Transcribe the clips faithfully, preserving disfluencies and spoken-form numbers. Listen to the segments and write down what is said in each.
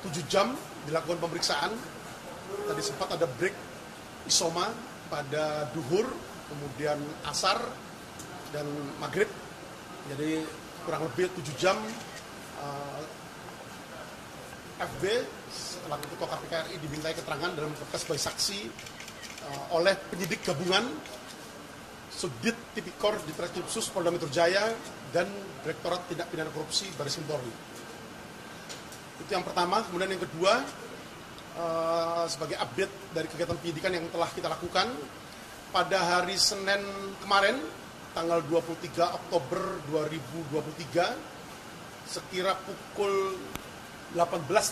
tujuh jam dilakukan pemeriksaan. Tadi sempat ada break isoma pada duhur, kemudian asar dan maghrib. Jadi kurang lebih tujuh jam uh, F B selaku Ketua K P K R I dimintai keterangan dalam kapasitas sebagai saksi uh, oleh penyidik gabungan Subdit Tipikor di Treskrim Sus Polda Metro Jaya dan Direktorat Tindak Pidana Korupsi Baris Krim Polri. Itu yang pertama. Kemudian yang kedua, uh, sebagai update dari kegiatan penyidikan yang telah kita lakukan pada hari Senin kemarin, tanggal dua puluh tiga Oktober dua ribu dua puluh tiga, sekira pukul delapan belas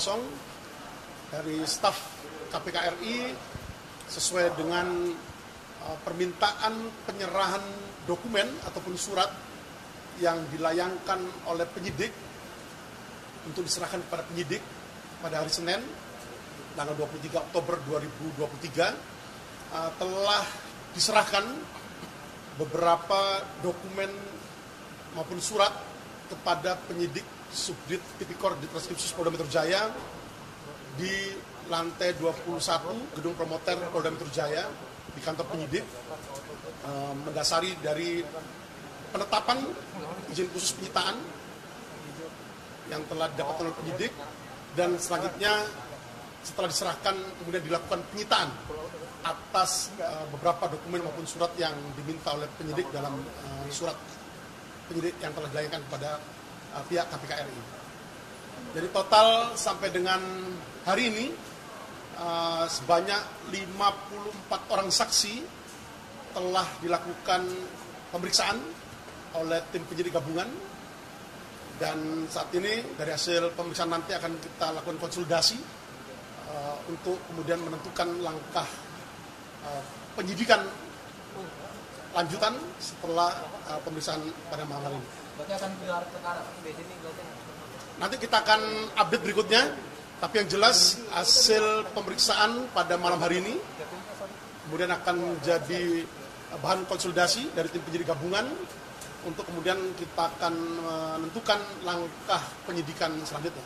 dari staf K P K R I sesuai dengan uh, permintaan penyerahan dokumen ataupun surat yang dilayangkan oleh penyidik untuk diserahkan kepada penyidik pada hari Senin tanggal dua puluh tiga Oktober dua ribu dua puluh tiga, uh, telah diserahkan beberapa dokumen maupun surat kepada penyidik Subdit Tipikor di Treskrim Sus Polda Metro Jaya di lantai dua puluh satu Gedung Promoter Polda Metro Jaya di kantor penyidik, uh, mendasari dari penetapan izin khusus penyitaan yang telah didapatkan oleh penyidik, dan selanjutnya setelah diserahkan kemudian dilakukan penyitaan atas uh, beberapa dokumen maupun surat yang diminta oleh penyidik dalam uh, surat penyidik yang telah dilayangkan kepada uh, pihak K P K R I. Jadi total sampai dengan hari ini uh, sebanyak lima puluh empat orang saksi telah dilakukan pemeriksaan oleh tim penyidik gabungan, dan saat ini dari hasil pemeriksaan nanti akan kita lakukan konsolidasi uh, untuk kemudian menentukan langkah uh, penyidikan lanjutan setelah uh, pemeriksaan pada malam hari ini. Berarti akan gelar perkara di sini berarti. Nanti kita akan update berikutnya, tapi yang jelas hasil pemeriksaan pada malam hari ini kemudian akan menjadi bahan konsolidasi dari tim penyidik gabungan untuk kemudian kita akan menentukan langkah penyidikan selanjutnya.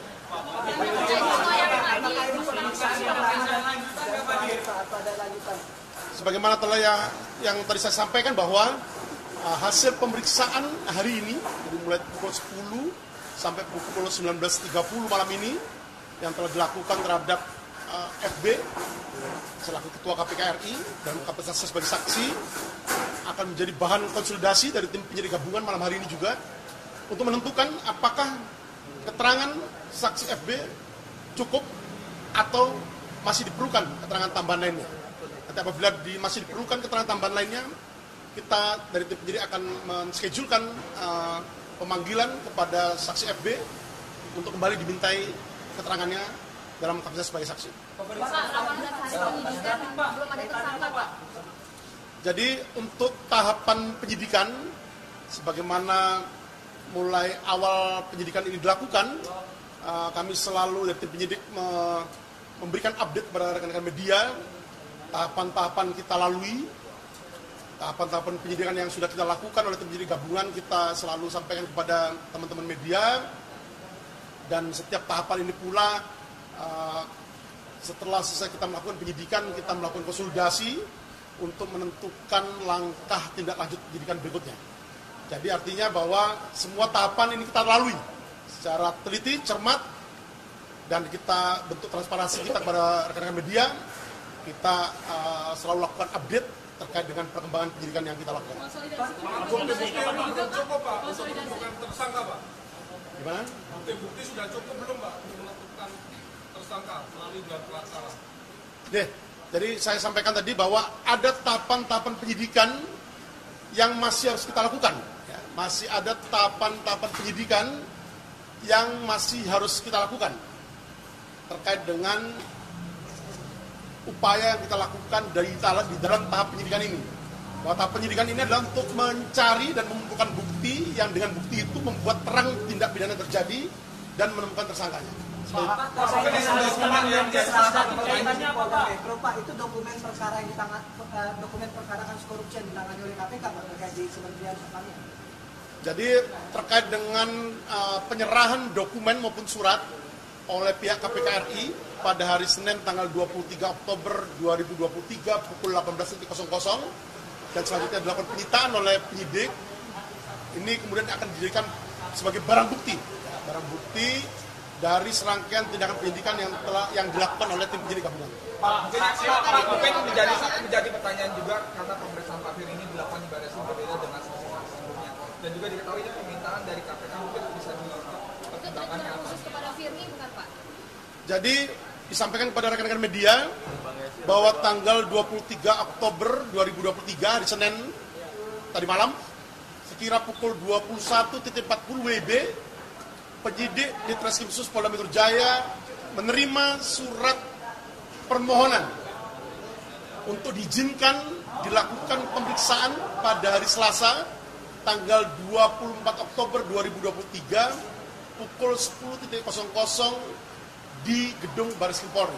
Sebagaimana telah yang, yang tadi saya sampaikan bahwa uh, hasil pemeriksaan hari ini dari mulai pukul sepuluh sampai pukul sembilan belas tiga puluh malam ini yang telah dilakukan terhadap uh, F B selaku Ketua K P K R I dan kapasitasnya sebagai saksi akan menjadi bahan konsolidasi dari tim penyidik gabungan malam hari ini juga untuk menentukan apakah keterangan saksi F B cukup atau masih diperlukan keterangan tambahan lainnya. Nanti apabila di, masih diperlukan keterangan tambahan lainnya, kita dari tim penyidik akan menschedulkan uh, pemanggilan kepada saksi F B untuk kembali dimintai keterangannya dalam kapasitas sebagai saksi. Jadi untuk tahapan penyidikan, sebagaimana mulai awal penyidikan ini dilakukan, uh, kami selalu dari tim penyidik me memberikan update kepada rekan-rekan media, tahapan-tahapan kita lalui, tahapan-tahapan penyidikan yang sudah kita lakukan oleh tim penyidik gabungan kita selalu sampaikan kepada teman-teman media, dan setiap tahapan ini pula uh, setelah selesai kita melakukan penyidikan, kita melakukan konsolidasi untuk menentukan langkah tindak lanjut penyidikan berikutnya. Jadi artinya bahwa semua tahapan ini kita lalui secara teliti, cermat, dan kita bentuk transparansi kita kepada rekan-rekan media. Kita uh, selalu lakukan update terkait dengan perkembangan penyidikan yang kita lakukan. Bukti-bukti belum cukup, Pak, untuk menentukan tersangka, Pak. Gimana? Bukti-bukti sudah cukup belum, Pak, untuk menentukan tersangka melalui gelar perkara? Deh, jadi saya sampaikan tadi bahwa ada tahapan-tahapan penyidikan yang masih harus kita lakukan. Ya, masih ada tahapan-tahapan penyidikan yang masih harus kita lakukan terkait dengan upaya yang kita lakukan dari di dalam tahap penyidikan ini. Bahwa tahap penyidikan ini adalah untuk mencari dan mengumpulkan bukti yang dengan bukti itu membuat terang tindak pidana terjadi dan menemukan tersangkanya. Pak, itu dokumen perkara yang ditangani, dokumen perkara kasus korupsi yang ditangani oleh K P K terkait di Kementerian Pertanian. Jadi terkait dengan uh, penyerahan dokumen maupun surat oleh pihak K P K R I pada hari Senin tanggal dua puluh tiga Oktober dua ribu dua puluh tiga pukul delapan belas dan selanjutnya dilakukan penyitaan oleh penyidik. Ini kemudian akan dijadikan sebagai barang bukti, barang bukti dari serangkaian tindakan penyidikan yang telah yang dilakukan oleh tim penyidik gabungan. Pak, Pak, mungkin menjadi menjadi pertanyaan juga karena pemeriksaan Pak Firly ini dilakukan di Baris Krim berbeda dengan saksi-saksi sebelumnya, dan juga diketahui ini permintaan dari K P K mungkin bisa dipertimbangkan ke atas. Khusus kepada Firly bukan Pak? Jadi disampaikan kepada rekan-rekan media bahwa tanggal dua puluh tiga Oktober dua ribu dua puluh tiga hari Senin tadi malam sekira pukul dua puluh satu empat puluh W B, penyidik di Treskrim Sus Polda Metro Jaya menerima surat permohonan untuk diizinkan dilakukan pemeriksaan pada hari Selasa tanggal dua puluh empat Oktober dua ribu dua puluh tiga pukul sepuluh di gedung Baris Krim Polri.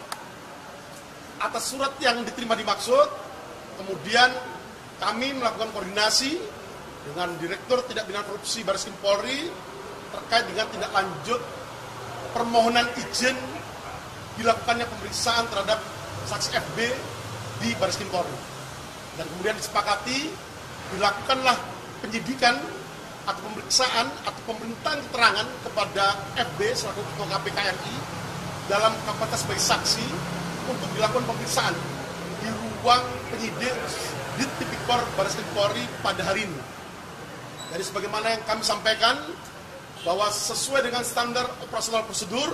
Atas surat yang diterima dimaksud, kemudian kami melakukan koordinasi dengan Direktur Tindak Pidana Korupsi Baris Krim Polri terkait dengan tindak lanjut permohonan izin dilakukannya pemeriksaan terhadap saksi F B di Baris Krim Polri. Dan kemudian disepakati dilakukanlah penyidikan atau pemeriksaan atau pemerintahan keterangan kepada F B selaku Ketua K P K R I dalam kapasitas sebagai saksi untuk dilakukan pemeriksaan di ruang penyidik di Tipikor Baris Krim Polri pada hari ini. Jadi sebagaimana yang kami sampaikan bahwa sesuai dengan standar operasional prosedur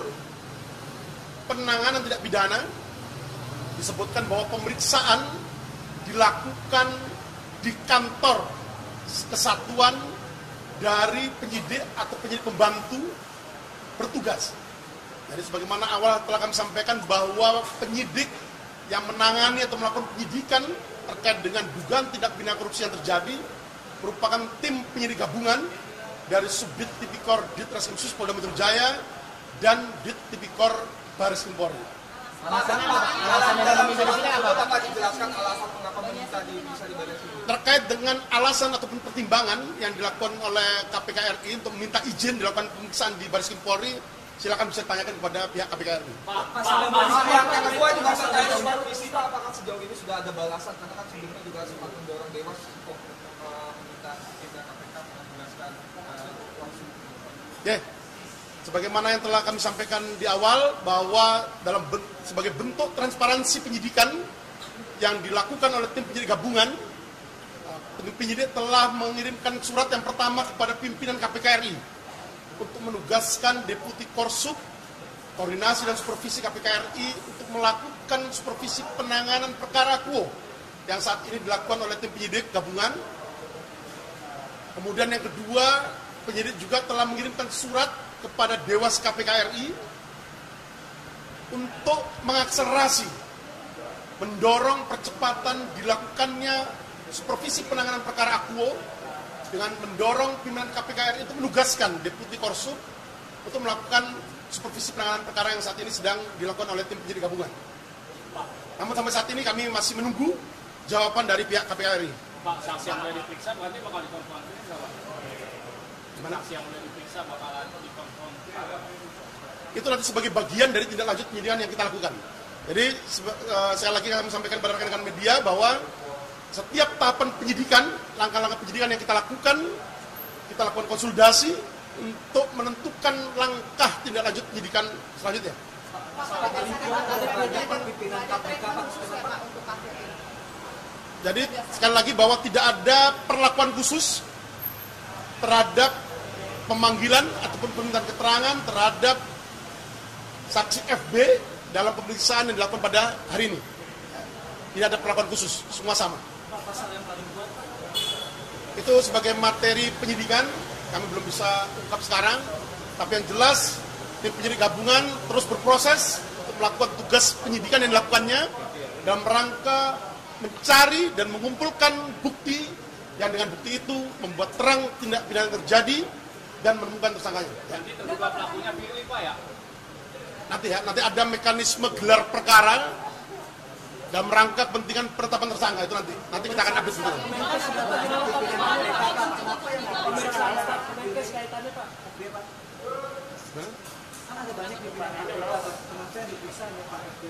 penanganan tidak pidana disebutkan bahwa pemeriksaan dilakukan di kantor kesatuan dari penyidik atau penyidik pembantu bertugas. Jadi sebagaimana awal telah kami sampaikan bahwa penyidik yang menangani atau melakukan penyidikan terkait dengan dugaan tindak pidana korupsi yang terjadi merupakan tim penyidik gabungan dari Subdit Tipikor Ditreskrim Sus Polda Metro Jaya dan Dit Tipikor Baris Krim Polri. Alasannya apa? Alasannya dalam bisa di sini apa? Bapak dijelaskan alasan mengapa meminta di, bisa di Baris Krim. Terkait dengan alasan ataupun pertimbangan yang dilakukan oleh K P K R I untuk meminta izin dilakukan pemeriksaan di Baris Krim Polri, silakan bisa ditanyakan kepada pihak K P K R I. Pak, yang kedua juga terkait supervisi, Pak, apakah sejauh ini sudah ada balasan? Karena kan sebelumnya juga sempat mendorong Dewas untuk meminta pimpinan K P K menjelaskan langsung. Oke, sebagaimana yang telah kami sampaikan di awal bahwa dalam ben, sebagai bentuk transparansi penyidikan yang dilakukan oleh tim penyidik gabungan, tim penyidik telah mengirimkan surat yang pertama kepada pimpinan K P K R I untuk menugaskan Deputi Korsub, koordinasi dan supervisi K P K R I untuk melakukan supervisi penanganan perkara Quo yang saat ini dilakukan oleh tim penyidik gabungan. Kemudian yang kedua, penyidik juga telah mengirimkan surat kepada Dewas K P K R I untuk mengakselerasi, mendorong percepatan dilakukannya supervisi penanganan perkara Quo dengan mendorong pimpinan K P K R I untuk menugaskan Deputi Korsub untuk melakukan supervisi penanganan perkara yang saat ini sedang dilakukan oleh tim penyidik gabungan. Namun sampai saat ini kami masih menunggu jawaban dari pihak K P K R I. Pak, saksi yang sudah diperiksa berarti bakal dikonfirmasi nggak, Pak? Gimana? Saksi yang sudah diperiksa bakalan dikonfirmasi. Itu nanti sebagai bagian dari tindak lanjut penyidikan yang kita lakukan. Jadi uh, saya lagi kami sampaikan kepada rekan-rekan media bahwa setiap tahapan penyidikan, langkah-langkah penyidikan yang kita lakukan, kita lakukan konsultasi untuk menentukan langkah tindak lanjut penyidikan selanjutnya. Jadi sekali lagi bahwa tidak ada perlakuan khusus terhadap pemanggilan ataupun permintaan keterangan terhadap saksi F B dalam pemeriksaan yang dilakukan pada hari ini. Tidak ada perlakuan khusus, semua sama. Itu sebagai materi penyidikan, kami belum bisa ungkap sekarang, tapi yang jelas tim penyidik gabungan terus berproses untuk melakukan tugas penyidikan yang dilakukannya dalam rangka mencari dan mengumpulkan bukti yang dengan bukti itu membuat terang tindak pidana terjadi dan menemukan tersangkanya. Nanti terduga pelakunya Firly, Pak, ya? Nanti ya, nanti ada mekanisme gelar perkara dalam rangka kepentingan penetapan tersangka itu nanti. Nanti kita akan update itu. ada banyak pimpinan K P K, termasuk yang diperiksa oleh Pak F D.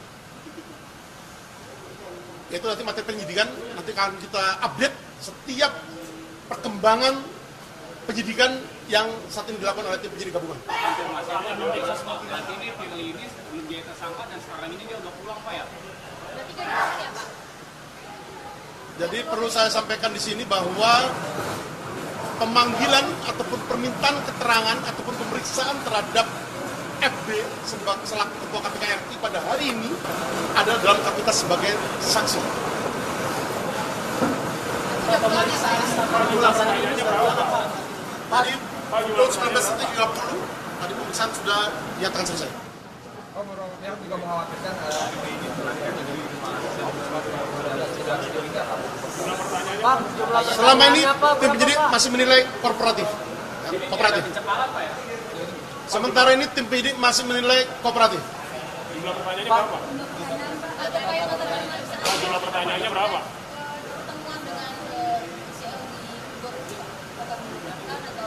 Yaitu nanti materi penyidikan, nanti akan kita update setiap perkembangan penyidikan yang saat ini dilakukan oleh tim penyidik gabungan. Konfirmasinya belum diekspos. Berarti ini Firly ini belum jadi tersangka dan sekarang ini dia udah pulang Pak ya? Berarti kan ya Pak? Jadi perlu saya sampaikan di sini bahwa pemanggilan ataupun permintaan keterangan ataupun pemeriksaan terhadap F B sebagai selaku ketua K P K R I pada hari ini adalah dalam kapasitas sebagai saksi. Tadi pukul sembilan belas tiga puluh tadi pemeriksaan sudah dinyatakan selesai. Oh, beberapa pihak juga mengkhawatirkan uh, ini Pak, Selama ini tim penyidik masih menilai korporatif, ya, kooperatif. Pencemaran Pak ya? Sementara ini tim penyidik masih menilai kooperatif. Jumlah pertanyaannya berapa? Ada Pak yang kata pemeriksaan Oh, jumlah pertanyaannya berapa? pertemuan dengan eh, C L di Bogor, apakah menggunakan atau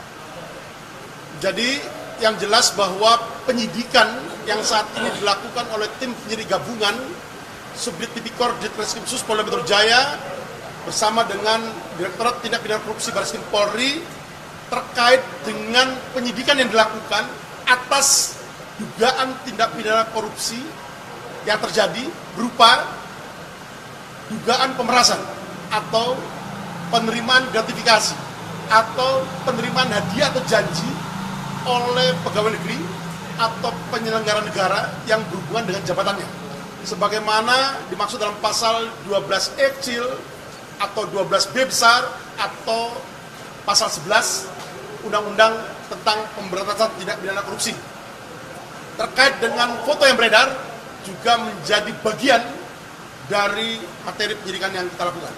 Jadi yang jelas bahwa penyidikan yang saat ini dilakukan oleh tim penyidik gabungan Subdit Tipikor Ditreskrim Sus Polda Metro Jaya bersama dengan Direktorat Tindak Pidana Korupsi Barreskrim Polri terkait dengan penyidikan yang dilakukan atas dugaan tindak pidana korupsi yang terjadi berupa dugaan pemerasan atau penerimaan gratifikasi atau penerimaan hadiah atau janji oleh pegawai negeri atau penyelenggara negara yang berhubungan dengan jabatannya sebagaimana dimaksud dalam pasal dua belas E kecil atau dua belas B besar atau pasal sebelas Undang-Undang tentang pemberantasan tindak pidana korupsi. Terkait dengan foto yang beredar juga menjadi bagian dari materi penyidikan yang kita lakukan.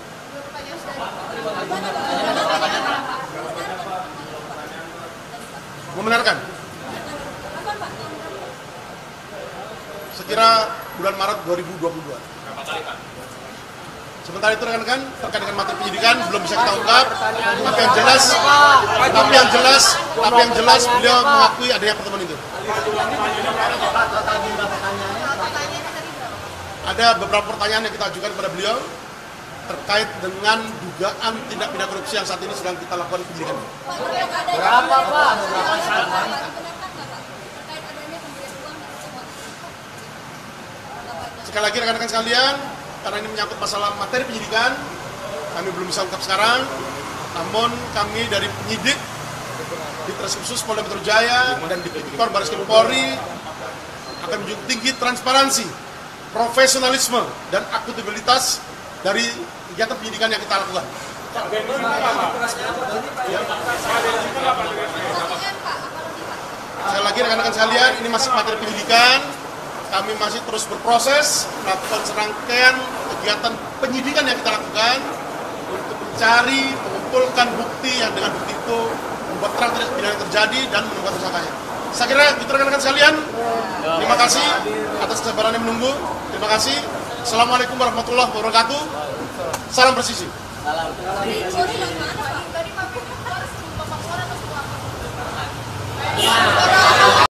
Membenarkan. Sekira bulan Maret dua ribu dua puluh dua. Berapa kali Pak? Sementara itu rekan-rekan terkait dengan materi penyidikan belum bisa kita ungkap, tapi yang jelas, tapi yang jelas, tapi yang jelas beliau mengakui adanya pertemuan itu. Ada beberapa pertanyaan yang kita ajukan kepada beliau terkait dengan dugaan tindak pidana korupsi yang saat ini sedang kita lakukan penyidikan. berapa Pak? Sekali lagi rekan-rekan sekalian, karena ini menyangkut masalah materi penyidikan, kami belum bisa ungkap sekarang, namun kami dari penyidik di Ditreskrim Sus Polda Metro Jaya dan di Tipikor Barreskrim Polri akan menjunjung tinggi transparansi, profesionalisme, dan akuntabilitas dari kegiatan penyidikan yang kita lakukan. Sekali lagi rekan-rekan sekalian, ini masih materi penyidikan. Kami masih terus berproses melakukan serangkaian kegiatan penyidikan yang kita lakukan untuk mencari, mengumpulkan bukti yang dengan bukti itu membuat terang tidak pidana yang terjadi dan menemukan tersangkanya. Saya kira itu rekan-rekan sekalian. Terima kasih atas kesabaran yang menunggu. Terima kasih. Assalamualaikum warahmatullahi wabarakatuh. Salam presisi. Salam.